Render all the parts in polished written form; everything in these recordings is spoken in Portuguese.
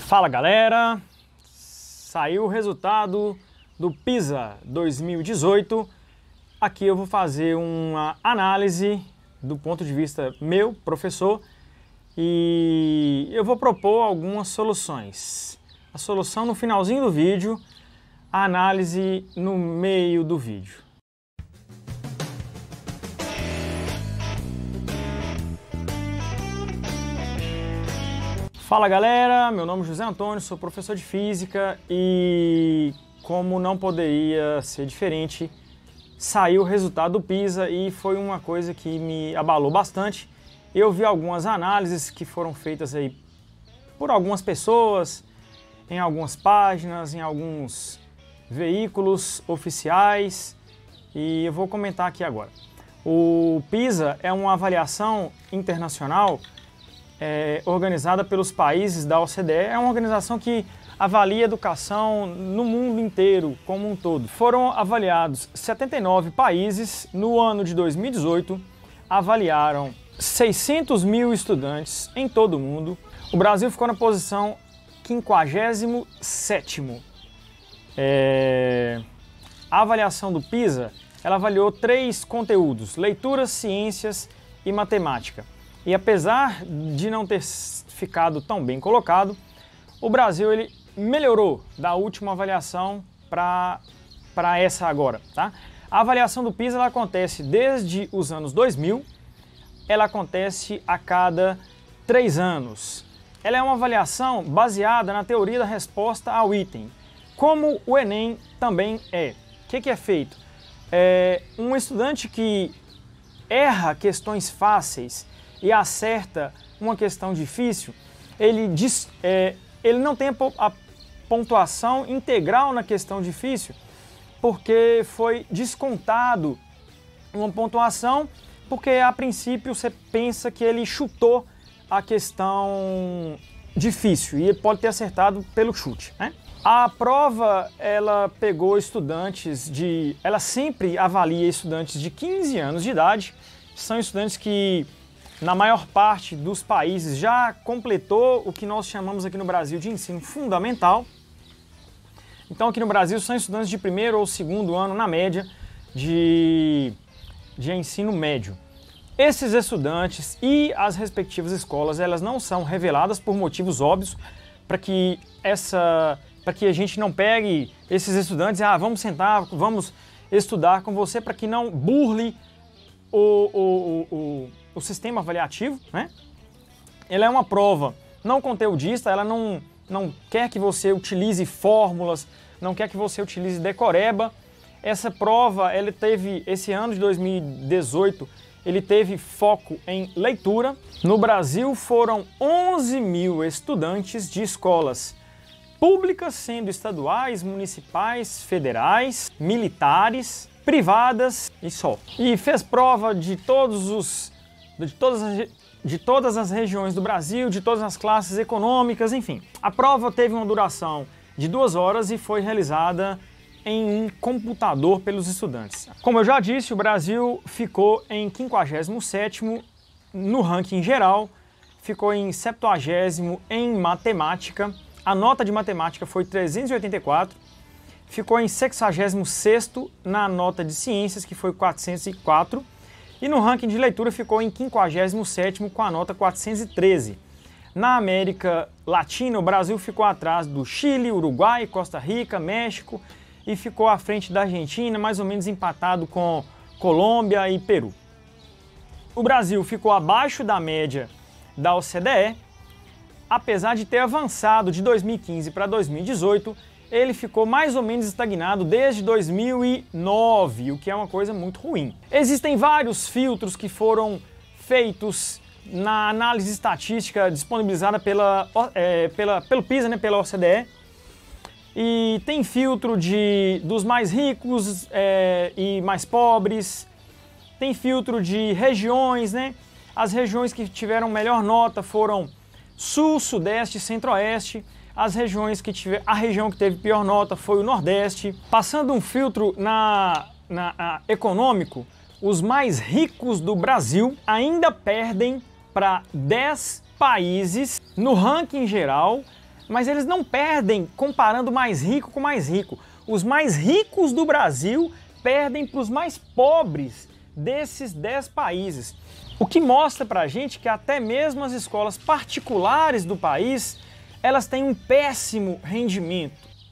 Fala galera, saiu o resultado do PISA 2018. Aqui eu vou fazer uma análise do ponto de vista meu, professor, e eu vou propor algumas soluções. A solução no finalzinho do vídeo, a análise no meio do vídeo. Fala galera, meu nome é José Antônio, sou professor de Física e, como não poderia ser diferente, saiu o resultado do PISA e foi uma coisa que me abalou bastante. Eu vi algumas análises que foram feitas aí por algumas pessoas, em algumas páginas, em alguns veículos oficiais, e eu vou comentar aqui agora. O PISA é uma avaliação internacional organizada pelos países da OCDE. É uma organização que avalia a educação no mundo inteiro, como um todo. Foram avaliados 79 países. No ano de 2018, avaliaram 600 mil estudantes em todo o mundo. O Brasil ficou na posição 57º. A avaliação do PISA, ela avaliou 3 conteúdos: leitura, ciências e matemática. E apesar de não ter ficado tão bem colocado, o Brasil ele melhorou da última avaliação para essa agora, tá? A avaliação do PISA ela acontece desde os anos 2000, ela acontece a cada 3 anos. Ela é uma avaliação baseada na teoria da resposta ao item, como o Enem também é. O que é feito? Um estudante que erra questões fáceis e acerta uma questão difícil, ele não tem a pontuação integral na questão difícil, porque foi descontado uma pontuação, porque a princípio você pensa que ele chutou a questão difícil e ele pode ter acertado pelo chute, né? A prova, ela pegou estudantes ela sempre avalia estudantes de 15 anos de idade. São estudantes que na maior parte dos países já completou o que nós chamamos aqui no Brasil de ensino fundamental. Então aqui no Brasil são estudantes de primeiro ou segundo ano, na média, de ensino médio. Esses estudantes e as respectivas escolas, elas não são reveladas por motivos óbvios, para que a gente não pegue esses estudantes e vamos sentar, vamos estudar com você, para que não burle o sistema avaliativo, né? Ela é uma prova não conteudista, ela não quer que você utilize fórmulas, não quer que você utilize decoreba. Essa prova, esse ano de 2018, ele teve foco em leitura. No Brasil foram 11 mil estudantes de escolas públicas, sendo estaduais, municipais, federais, militares, privadas e só. E fez prova de todas as regiões do Brasil, de todas as classes econômicas, enfim. A prova teve uma duração de 2 horas e foi realizada em um computador pelos estudantes. Como eu já disse, o Brasil ficou em 57º no ranking geral, ficou em 70º em matemática, a nota de matemática foi 384, ficou em 66º na nota de ciências, que foi 404, e no ranking de leitura ficou em 57º com a nota 413. Na América Latina, o Brasil ficou atrás do Chile, Uruguai, Costa Rica, México e ficou à frente da Argentina, mais ou menos empatado com Colômbia e Peru. O Brasil ficou abaixo da média da OCDE, apesar de ter avançado de 2015 para 2018, ele ficou mais ou menos estagnado desde 2009, o que é uma coisa muito ruim. Existem vários filtros que foram feitos na análise estatística disponibilizada pelo PISA, né, pela OCDE, e tem filtro dos mais ricos e mais pobres, tem filtro de regiões, né? As regiões que tiveram melhor nota foram Sul, Sudeste e Centro-Oeste. A região que teve pior nota foi o Nordeste. Passando um filtro econômico, os mais ricos do Brasil ainda perdem para 10 países no ranking geral mas eles não perdem comparando mais rico com mais rico. Os mais ricos do Brasil perdem para os mais pobres desses 10 países. O que mostra para a gente que até mesmo as escolas particulares do país, elas têm um péssimo rendimento.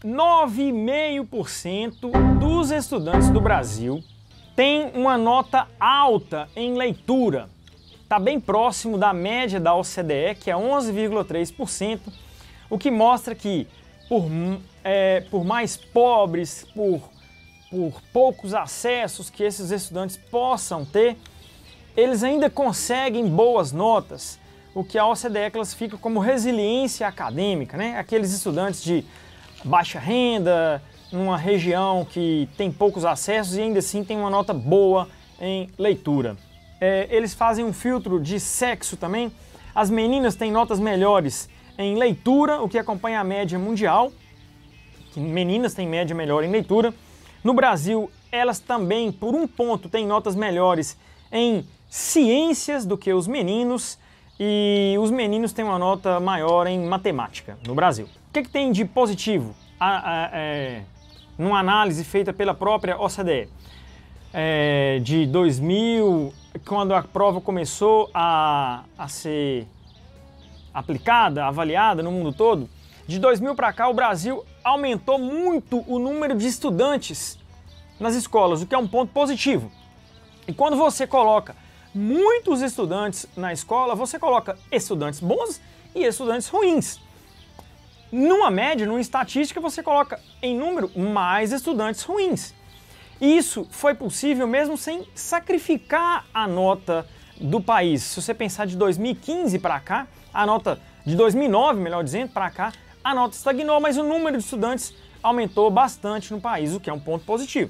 9,5% dos estudantes do Brasil têm uma nota alta em leitura. Está bem próximo da média da OCDE, que é 11,3%, o que mostra que por mais pobres, por poucos acessos que esses estudantes possam ter, eles ainda conseguem boas notas, o que a OCDE classifica como resiliência acadêmica, né? Aqueles estudantes de baixa renda, numa região que tem poucos acessos e ainda assim tem uma nota boa em leitura. Eles fazem um filtro de sexo também. As meninas têm notas melhores em leitura, o que acompanha a média mundial. Meninas têm média melhor em leitura. No Brasil, elas também, por um ponto, têm notas melhores em ciências do que os meninos, e os meninos têm uma nota maior em matemática no Brasil. O que tem de positivo numa análise feita pela própria OCDE? De 2000, quando a prova começou a ser aplicada, avaliada no mundo todo, de 2000 para cá o Brasil aumentou muito o número de estudantes nas escolas, o que é um ponto positivo. E quando você coloca muitos estudantes na escola, você coloca estudantes bons e estudantes ruins. Numa média, numa estatística, você coloca em número mais estudantes ruins. Isso foi possível mesmo sem sacrificar a nota do país. Se você pensar de 2015 para cá, a nota de 2009, melhor dizendo, para cá, a nota estagnou, mas o número de estudantes aumentou bastante no país, o que é um ponto positivo.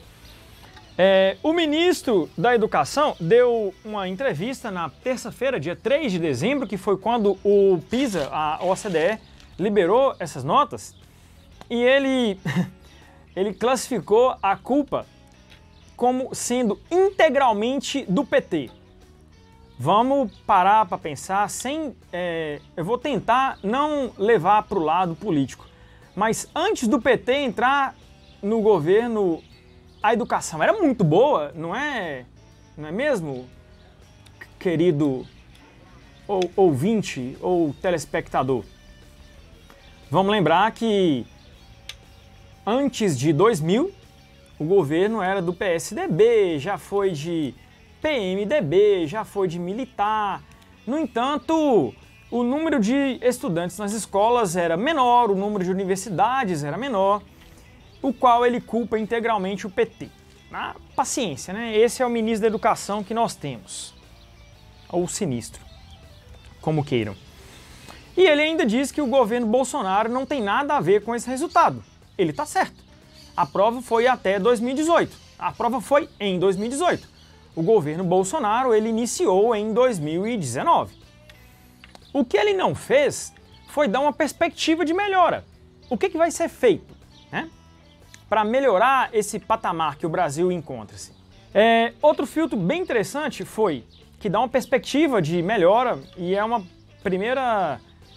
O ministro da Educação deu uma entrevista na terça-feira, dia 3 de dezembro, que foi quando o PISA, a OCDE, liberou essas notas, e ele classificou a culpa como sendo integralmente do PT. Vamos parar para pensar eu vou tentar não levar para o lado político, mas antes do PT entrar no governo, a educação era muito boa, não é mesmo, querido ouvinte ou telespectador? Vamos lembrar que antes de 2000, o governo era do PSDB, já foi de PMDB, já foi de militar. No entanto, o número de estudantes nas escolas era menor, o número de universidades era menor, o qual ele culpa integralmente o PT. Paciência, né? Esse é o ministro da Educação que nós temos. Ou sinistro, como queiram. E ele ainda diz que o governo Bolsonaro não tem nada a ver com esse resultado. Ele está certo. A prova foi até 2018. A prova foi em 2018. O governo Bolsonaro, ele iniciou em 2019. O que ele não fez foi dar uma perspectiva de melhora. O que vai ser feito, né, para melhorar esse patamar que o Brasil encontra-se? Outro filtro bem interessante foi que dá uma perspectiva de melhora, e é uma primeira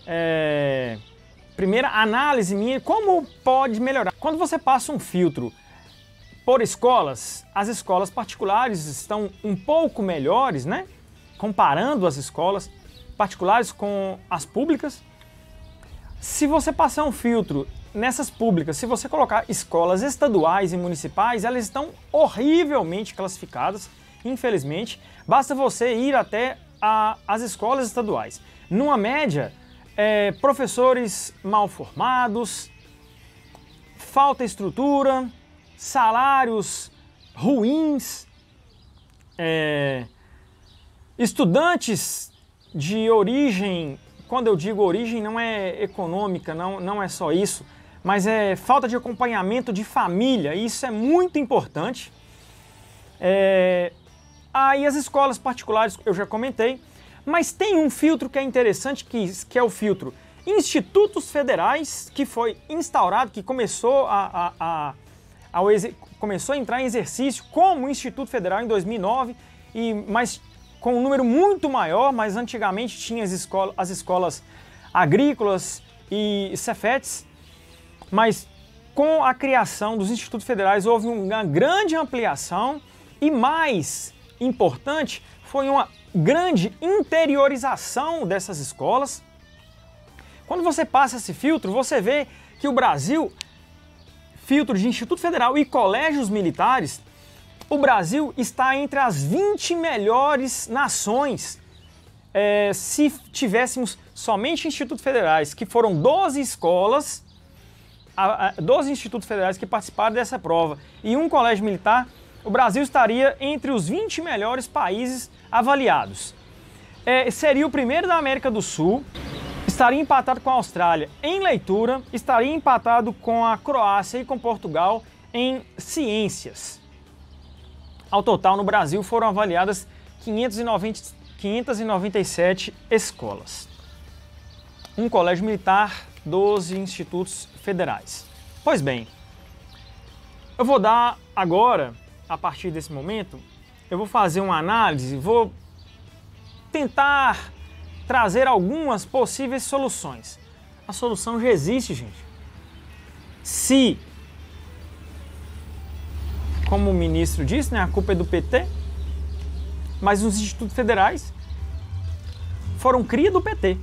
análise minha, como pode melhorar. Quando você passa um filtro por escolas, as escolas particulares estão um pouco melhores, né? Comparando as escolas particulares com as públicas. Se você passar um filtro nessas públicas, se você colocar escolas estaduais e municipais, elas estão horrivelmente classificadas, infelizmente. Basta você ir até as escolas estaduais. Numa média, professores mal formados, falta estrutura, salários ruins, estudantes de origem, quando eu digo origem não é econômica, não é só isso, mas é falta de acompanhamento de família, e isso é muito importante. Aí as escolas particulares eu já comentei, mas tem um filtro que é interessante, que é o filtro Institutos Federais, que foi instaurado, que começou começou a entrar em exercício como Instituto Federal em 2009, mas com um número muito maior, mas antigamente tinha as escolas agrícolas e Cefetes, mas com a criação dos institutos federais houve uma grande ampliação e, mais importante, foi uma grande interiorização dessas escolas. Quando você passa esse filtro, você vê que o Brasil, filtro de Instituto Federal e colégios militares, o Brasil está entre as 20 melhores nações. Se tivéssemos somente institutos federais, que foram 12 escolas, 12 institutos federais que participaram dessa prova e um colégio militar, o Brasil estaria entre os 20 melhores países avaliados. Seria o primeiro da América do Sul, estaria empatado com a Austrália em leitura, estaria empatado com a Croácia e com Portugal em ciências. Ao total, no Brasil foram avaliadas 597 escolas. Um colégio militar, 12 institutos federais. Pois bem, eu vou dar agora, a partir desse momento, eu vou fazer uma análise, vou tentar trazer algumas possíveis soluções. A solução já existe, gente. Se, como o ministro disse, né, a culpa é do PT, mas os institutos federais foram cria do PT.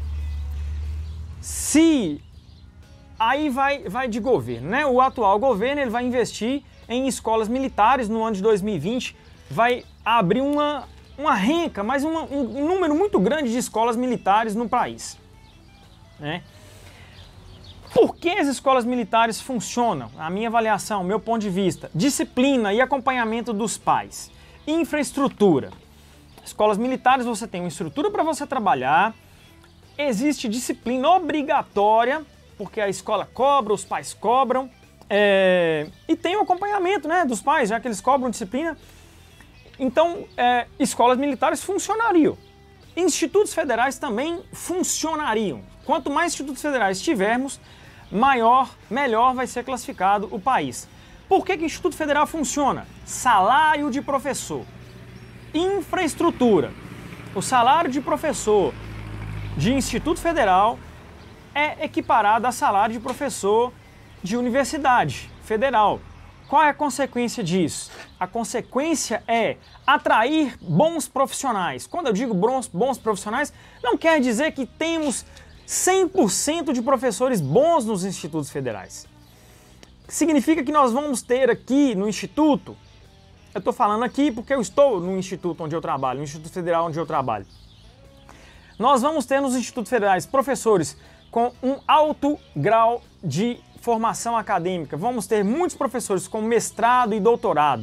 Se aí vai de governo, né? O atual governo ele vai investir em escolas militares no ano de 2020, vai abrir uma renca, mas um número muito grande de escolas militares no país, né? Por que as escolas militares funcionam? A minha avaliação, meu ponto de vista, disciplina e acompanhamento dos pais, infraestrutura. Escolas militares você tem uma estrutura para você trabalhar, existe disciplina obrigatória, porque a escola cobra, os pais cobram, e tem o acompanhamento, né, dos pais, já que eles cobram disciplina. Então, escolas militares funcionariam. Institutos federais também funcionariam. Quanto mais institutos federais tivermos, melhor vai ser classificado o país. Por que o Instituto Federal funciona? Salário de professor, infraestrutura. O salário de professor de Instituto Federal é equiparado a salário de professor de universidade federal. Qual é a consequência disso? A consequência é atrair bons profissionais. Quando eu digo bons profissionais, não quer dizer que temos 100% de professores bons nos institutos federais. Significa que nós vamos ter aqui no instituto, eu estou falando aqui porque eu estou no instituto onde eu trabalho, no Instituto Federal onde eu trabalho. Nós vamos ter nos institutos federais professores com um alto grau de formação acadêmica. Vamos ter muitos professores com mestrado e doutorado.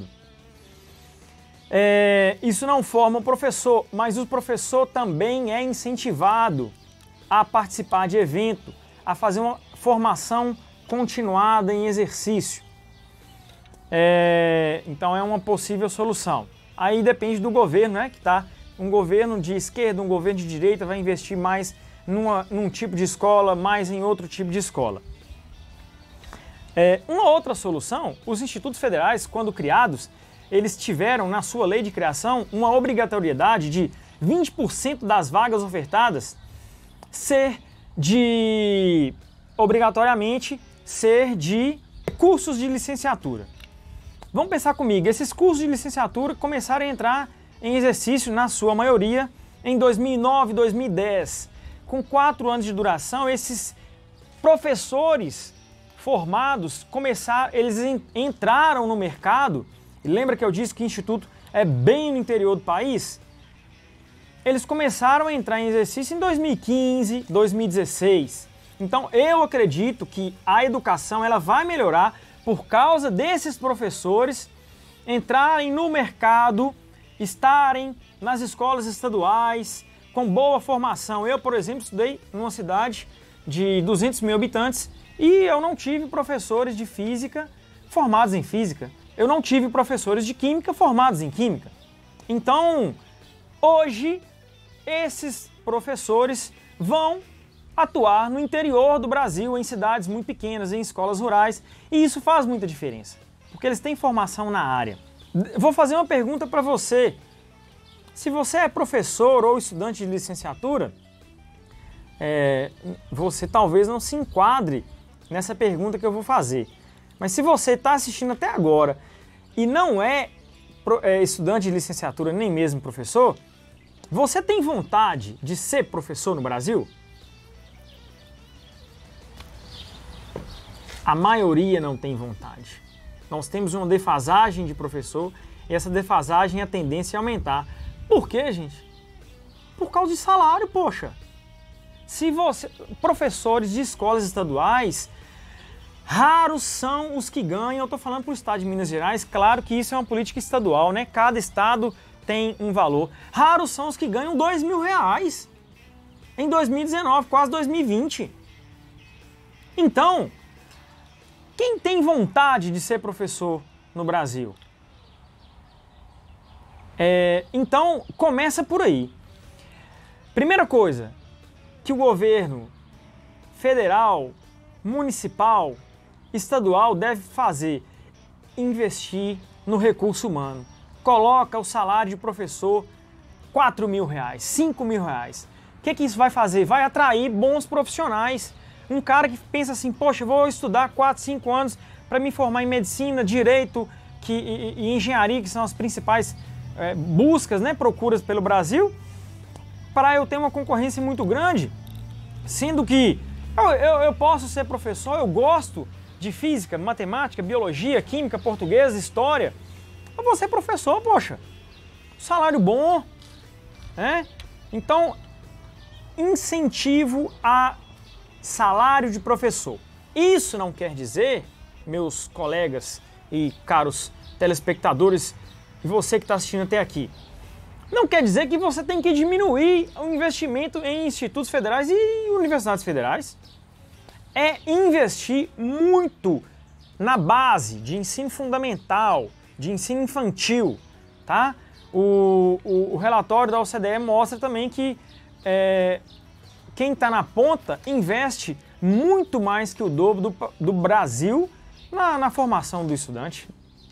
Isso não forma o professor, mas o professor também é incentivado a participar de evento, a fazer uma formação continuada em exercício. Então é uma possível solução. Aí depende do governo, né? Que tá um governo de esquerda, um governo de direita vai investir mais num tipo de escola, mais em outro tipo de escola. Uma outra solução, os institutos federais, quando criados, eles tiveram na sua lei de criação uma obrigatoriedade de 20% das vagas ofertadas obrigatoriamente ser de cursos de licenciatura. Vamos pensar comigo, esses cursos de licenciatura começaram a entrar em exercício, na sua maioria, em 2009, 2010. Com 4 anos de duração, esses professores formados eles entraram no mercado. E lembra que eu disse que o instituto é bem no interior do país? Eles começaram a entrar em exercício em 2015, 2016. Então eu acredito que a educação ela vai melhorar por causa desses professores entrarem no mercado, estarem nas escolas estaduais com boa formação. Eu, por exemplo, estudei numa cidade de 200 mil habitantes e eu não tive professores de física formados em física. Eu não tive professores de química formados em química. Então, hoje, esses professores vão atuar no interior do Brasil, em cidades muito pequenas, em escolas rurais, e isso faz muita diferença, porque eles têm formação na área. Vou fazer uma pergunta para você. Se você é professor ou estudante de licenciatura, você talvez não se enquadre nessa pergunta que eu vou fazer. Mas se você está assistindo até agora e não é estudante de licenciatura nem mesmo professor, você tem vontade de ser professor no Brasil? A maioria não tem vontade. Nós temos uma defasagem de professor e essa defasagem, a tendência é aumentar. Por quê, gente? Por causa de salário, poxa. Professores de escolas estaduais, raros são os que ganham. Eu estou falando para o estado de Minas Gerais, claro que isso é uma política estadual, né? Cada estado tem um valor. Raros são os que ganham R$2.000 em 2019, quase 2020. Então, quem tem vontade de ser professor no Brasil? Então, começa por aí. Primeira coisa que o governo federal, municipal, estadual deve fazer: investir no recurso humano. Coloca o salário de professor R$4.000, R$5.000. O que isso vai fazer? Vai atrair bons profissionais. Um cara que pensa assim, poxa, eu vou estudar 4, 5 anos para me formar em medicina, direito e engenharia, que são as principais buscas, né, procuras pelo Brasil, para eu ter uma concorrência muito grande, sendo que eu posso ser professor, eu gosto de física, matemática, biologia, química, português, história. Eu vou ser professor, poxa. Salário bom, né? Então, incentivo a salário de professor. Isso não quer dizer, meus colegas e caros telespectadores, e você que está assistindo até aqui, não quer dizer que você tem que diminuir o investimento em institutos federais e universidades federais. É investir muito na base de ensino fundamental, de ensino infantil, tá? O relatório da OCDE mostra também que quem está na ponta investe muito mais que o dobro do Brasil na formação do estudante.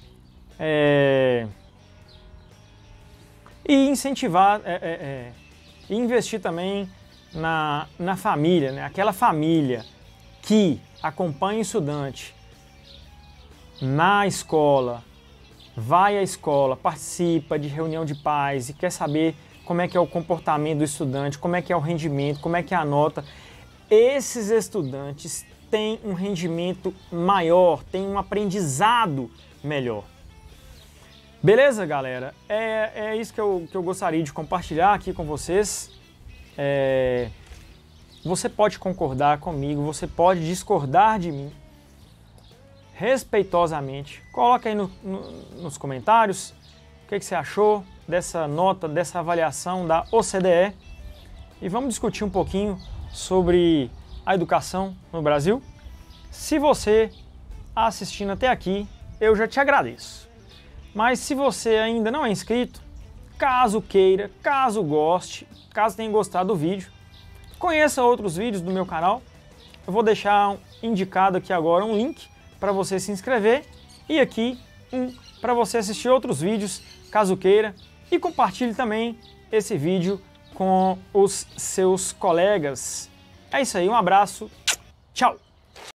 E incentivar, e investir também na família, né? Aquela família que acompanha o estudante na escola, vai à escola, participa de reunião de pais e quer saber como é que é o comportamento do estudante, como é que é o rendimento, como é que é a nota. Esses estudantes têm um rendimento maior, têm um aprendizado melhor. Beleza, galera? É isso que eu gostaria de compartilhar aqui com vocês. Você pode concordar comigo, você pode discordar de mim, respeitosamente. Coloca aí nos comentários o que você achou dessa nota, dessa avaliação da OCDE. E vamos discutir um pouquinho sobre a educação no Brasil. Se você está assistindo até aqui, eu já te agradeço. Mas se você ainda não é inscrito, caso queira, caso goste, caso tenha gostado do vídeo, conheça outros vídeos do meu canal. Eu vou deixar indicado aqui agora um link para você se inscrever e aqui para você assistir outros vídeos, caso queira, e compartilhe também esse vídeo com os seus colegas. É isso aí, um abraço, tchau!